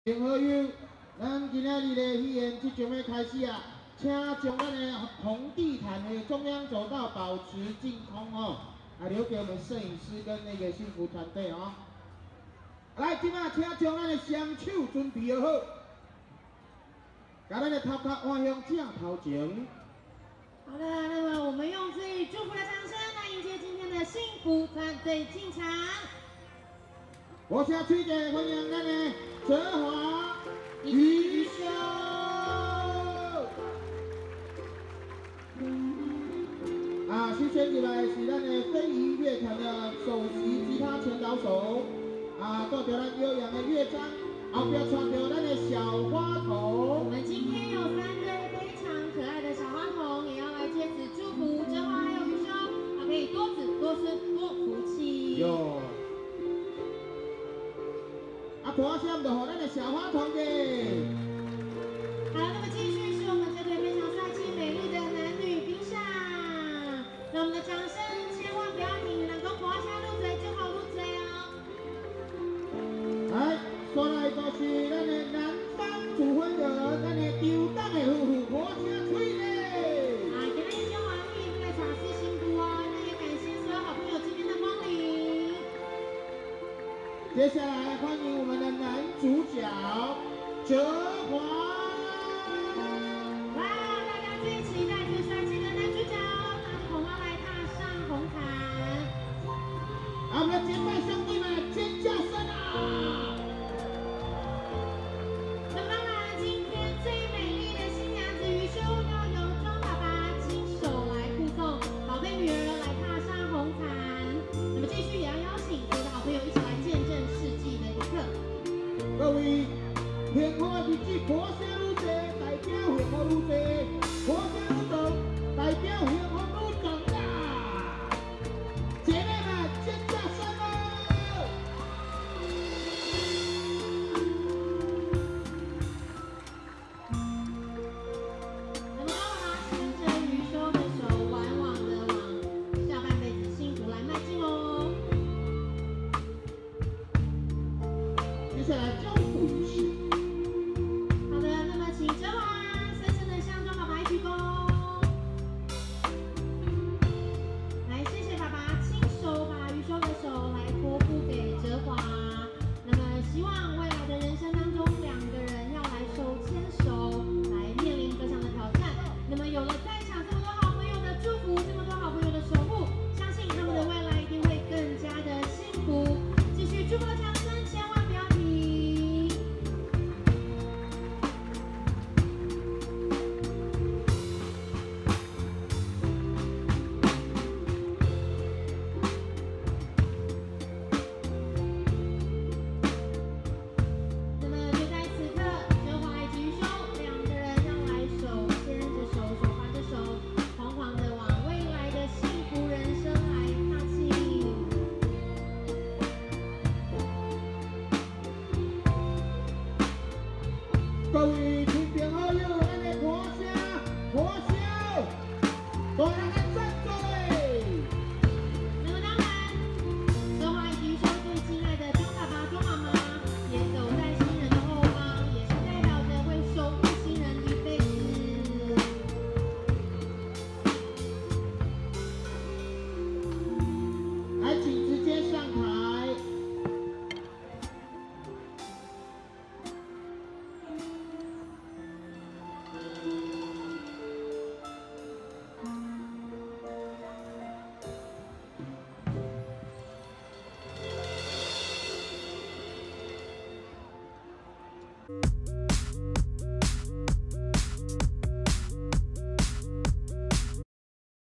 好友，咱今仔日的语言即将要开始啊，请将咱的红地毯的中央走道保持净空哦，留给我们摄影师跟那个幸福团队哦。来，即马请将咱的双手准备好，把咱的头壳换向正头前。 好的，那么我们用最祝福的掌声来迎接今天的幸福团队进场。 我先吹者欢迎咱的泽华、余修。新选入来是咱的非遗乐团的首席吉他前导手，带着咱悠扬的乐章，后边穿着咱的小花童。 我们今天有3对非常可爱的小花童，也要来借此祝福哲华还有余修，可以多子多孙多福气。 哟。大声就给咱的小花童给。 好，那么继续是我们这对非常帅气美丽的男女宾相。那我们的掌声千万不要停，能够活下入嘴就好入嘴哦。 来，再来就是咱的南方主婚人，咱的丢档的夫妇，活下吹嘞！ 今天研究完毕，这个茶是辛苦哦，那也感谢所有好朋友今天的光临。 接下来欢迎我们的男主角哲华。 哇，大家最期待最帅气的男主角，拿着红花来踏上红毯。 我们的结拜兄弟们尖叫声啊！ 那么当然，今天最美丽的新娘子余修要由庄爸爸亲手来护送宝贝女儿来踏上红毯。那么继续也要邀请所有的好朋友一起来见证世纪的一刻。 各位，幸福的日子过些愈多，代表幸福愈多；过些愈长，代表幸福愈长啦！姐妹们，尖叫声哦！ 那么当然，牵着余修的手，缓缓的往下半辈子幸福来迈进哦。 接下来交付仪式。 好的，那么请哲华深深的向庄爸爸一鞠躬。来，谢谢爸爸亲手把余修的手来托付给哲华。那么希望未来的人生当中，2个人要来手牵手，来面临各项的挑战。那么有了在场这么多好朋友的祝福，这么多好朋友的守护，相信他们的未来一定会更加的幸福。继续祝福的掌声，千万不要停。那么就在此刻，哲华以及余修2个人要来手牵着手，手环着手，缓缓的往未来的幸福人生来踏进。 各位